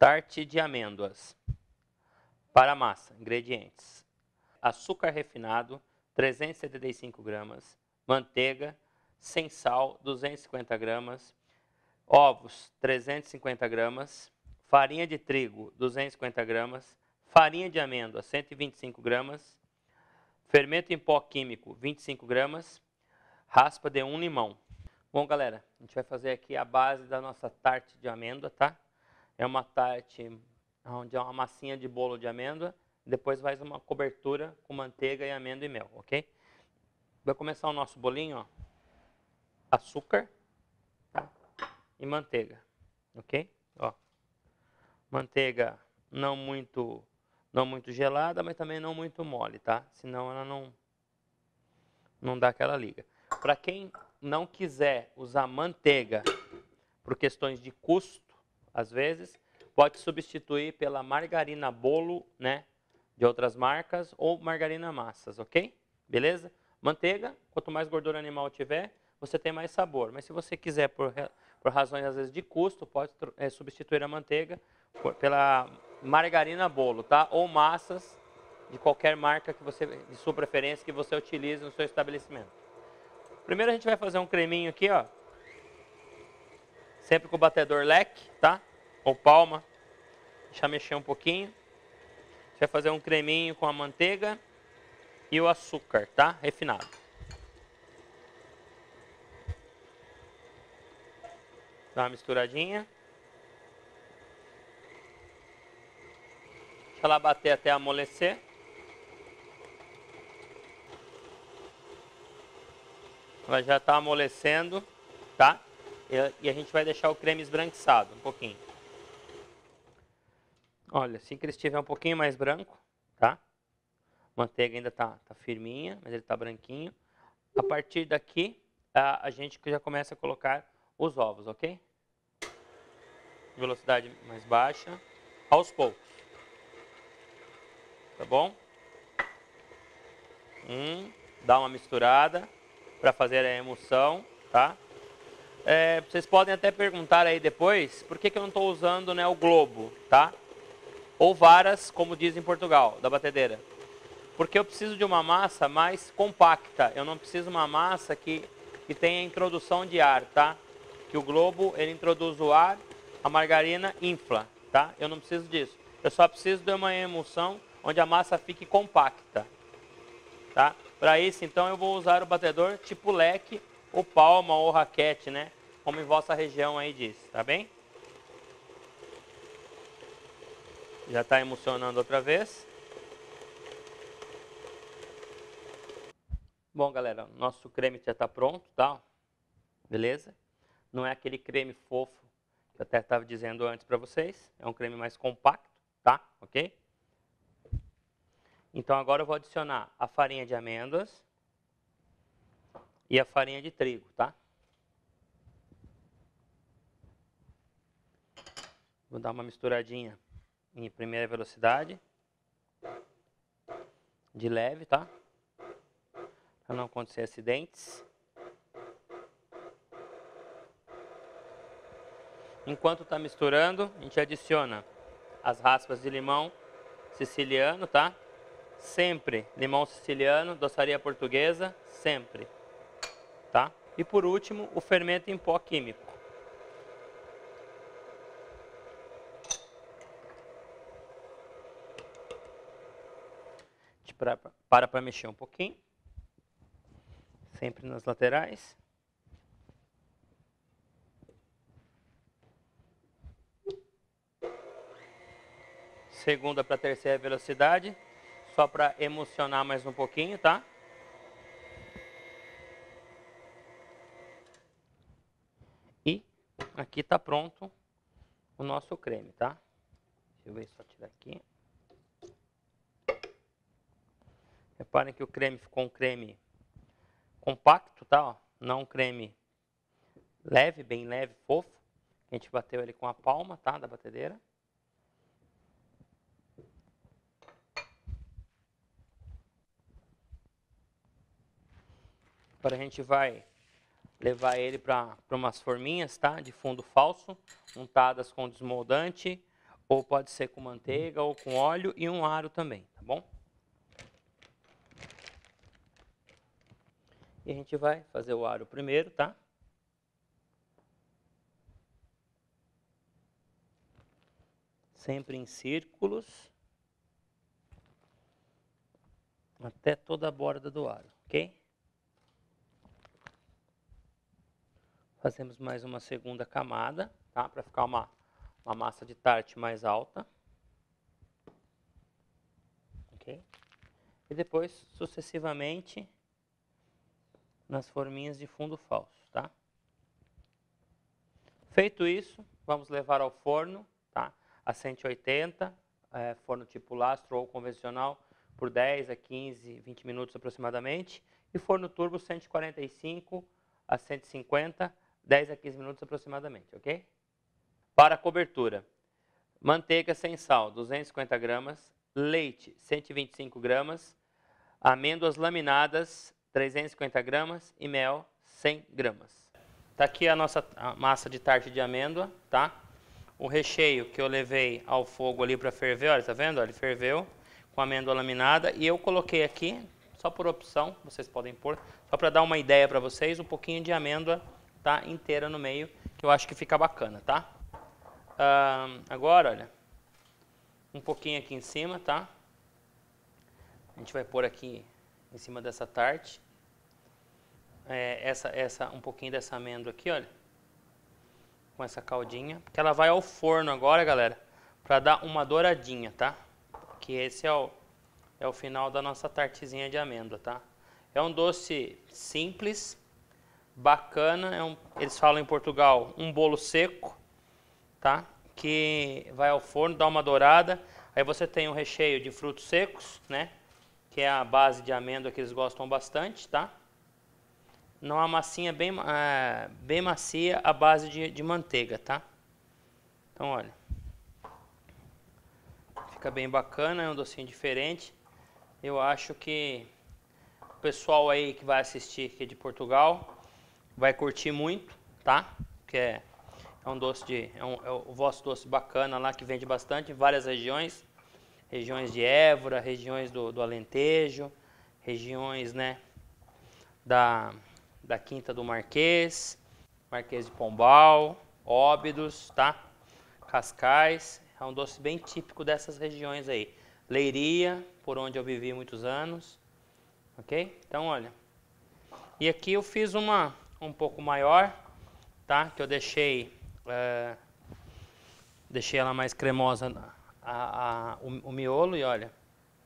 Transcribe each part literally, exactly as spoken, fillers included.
Tarte de amêndoas. Para a massa, ingredientes: açúcar refinado, trezentos e setenta e cinco gramas, manteiga, sem sal, duzentos e cinquenta gramas, ovos, trezentos e cinquenta gramas, farinha de trigo, duzentos e cinquenta gramas, farinha de amêndoa, cento e vinte e cinco gramas, fermento em pó químico, vinte e cinco gramas, raspa de um limão. Bom, galera, a gente vai fazer aqui a base da nossa tarte de amêndoa, tá? É uma tarte onde é uma massinha de bolo de amêndoa, depois faz uma cobertura com manteiga e amêndoa e mel, ok? Vai começar o nosso bolinho, ó, açúcar, tá? E manteiga, ok? Ó, manteiga não muito, não muito gelada, mas também não muito mole, tá? Senão ela não, não dá aquela liga. Para quem não quiser usar manteiga por questões de custo, às vezes, pode substituir pela margarina bolo, né, de outras marcas, ou margarina massas, ok? Beleza? Manteiga, quanto mais gordura animal tiver, você tem mais sabor. Mas se você quiser, por, por razões às vezes de custo, pode é, substituir a manteiga por, pela margarina bolo, tá? Ou massas de qualquer marca que você, de sua preferência, que você utilize no seu estabelecimento. Primeiro a gente vai fazer um creminho aqui, ó. Sempre com o batedor leque, tá? Ou palma. Deixa mexer um pouquinho. A gente vai fazer um creminho com a manteiga e o açúcar, tá? Refinado. Dá uma misturadinha. Deixa ela bater até amolecer. Ela já está amolecendo, tá? E a gente vai deixar o creme esbranquiçado um pouquinho. Olha, assim que ele estiver um pouquinho mais branco, tá? A manteiga ainda tá, tá firminha, mas ele tá branquinho. A partir daqui, a, a gente já começa a colocar os ovos, ok? Velocidade mais baixa, aos poucos. Tá bom? Um, dá uma misturada para fazer a emulsão, tá? É, vocês podem até perguntar aí depois, por que, que eu não estou usando, né, o globo, tá? Ou varas, como diz em Portugal, da batedeira. Porque eu preciso de uma massa mais compacta. Eu não preciso de uma massa que, que tenha introdução de ar, tá? Que o globo, ele introduz o ar, a margarina infla, tá? Eu não preciso disso. Eu só preciso de uma emulsão onde a massa fique compacta, tá? Para isso, então, eu vou usar o batedor tipo leque, ou palma, ou raquete, né? Como em vossa região aí diz, tá bem? Já está emulsionando outra vez. Bom, galera, nosso creme já está pronto, tá? Beleza? Não é aquele creme fofo que eu até estava dizendo antes para vocês. É um creme mais compacto, tá? Ok? Então agora eu vou adicionar a farinha de amêndoas e a farinha de trigo, tá? Vou dar uma misturadinha em primeira velocidade, de leve, tá? Para não acontecer acidentes. Enquanto está misturando, a gente adiciona as raspas de limão siciliano, tá? Sempre limão siciliano, doçaria portuguesa, sempre, tá? E por último, o fermento em pó químico. Para para mexer um pouquinho, sempre nas laterais. Segunda para terceira velocidade, só para emulsionar mais um pouquinho, tá? E aqui está pronto o nosso creme, tá? Deixa eu ver, só tirar aqui. Reparem que o creme ficou um creme compacto, tá? Ó, não um creme leve, bem leve, fofo. A gente bateu ele com a palma, tá? Da batedeira. Agora a gente vai levar ele para umas forminhas, tá? De fundo falso, untadas com desmoldante ou pode ser com manteiga ou com óleo e um aro também, tá bom? E a gente vai fazer o aro primeiro, tá? Sempre em círculos, até toda a borda do aro, ok? Fazemos mais uma segunda camada, tá? Para ficar uma, uma massa de tarte mais alta. Ok? E depois, sucessivamente, nas forminhas de fundo falso, tá? Feito isso, vamos levar ao forno, tá? A cento e oitenta, é, forno tipo lastro ou convencional, por dez a quinze, vinte minutos aproximadamente. E forno turbo cento e quarenta e cinco a cento e cinquenta, dez a quinze minutos aproximadamente, ok? Para a cobertura, manteiga sem sal, duzentos e cinquenta gramas, leite, cento e vinte e cinco gramas, amêndoas laminadas, trezentos e cinquenta gramas e mel, cem gramas. Tá aqui a nossa massa de tarte de amêndoa, tá? O recheio que eu levei ao fogo ali para ferver, olha, tá vendo? Olha, ele ferveu com amêndoa laminada e eu coloquei aqui, só por opção, vocês podem pôr, só para dar uma ideia para vocês, um pouquinho de amêndoa, tá? Inteira no meio, que eu acho que fica bacana, tá? Ah, agora, olha, um pouquinho aqui em cima, tá? A gente vai pôr aqui em cima dessa tarte, é, essa, essa, um pouquinho dessa amêndoa aqui, olha, com essa caldinha, porque ela vai ao forno agora, galera, para dar uma douradinha, tá? Que esse é o, é o final da nossa tartezinha de amêndoa, tá? É um doce simples, bacana, é um, eles falam em Portugal, um bolo seco, tá? Que vai ao forno, dá uma dourada, aí você tem um recheio de frutos secos, né? Que é a base de amêndoa que eles gostam bastante, tá? Não, a massinha bem, é, bem macia, a base de, de manteiga, tá? Então, olha. Fica bem bacana, é um docinho diferente. Eu acho que o pessoal aí que vai assistir aqui de Portugal vai curtir muito, tá? Porque é, é um doce de, é, um, é o vosso doce bacana lá que vende bastante em várias regiões. Regiões de Évora, regiões do, do Alentejo, regiões, né, da, da Quinta do Marquês, Marquês de Pombal, Óbidos, tá? Cascais, é um doce bem típico dessas regiões aí. Leiria, por onde eu vivi muitos anos, ok? Então, olha, e aqui eu fiz uma um pouco maior, tá? Que eu deixei, é, deixei ela mais cremosa, a, a, o, o miolo, e olha,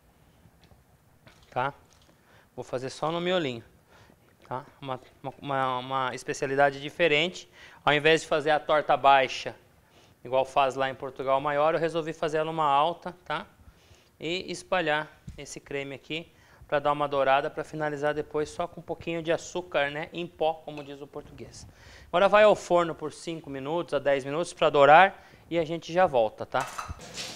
tá? Vou fazer só no miolinho, tá? Uma, uma, uma especialidade diferente. Ao invés de fazer a torta baixa, igual faz lá em Portugal maior, eu resolvi fazer ela uma alta, tá? E espalhar esse creme aqui para dar uma dourada, para finalizar depois só com um pouquinho de açúcar, né, em pó, como diz o português. Agora vai ao forno por cinco minutos a dez minutos para dourar e a gente já volta, tá?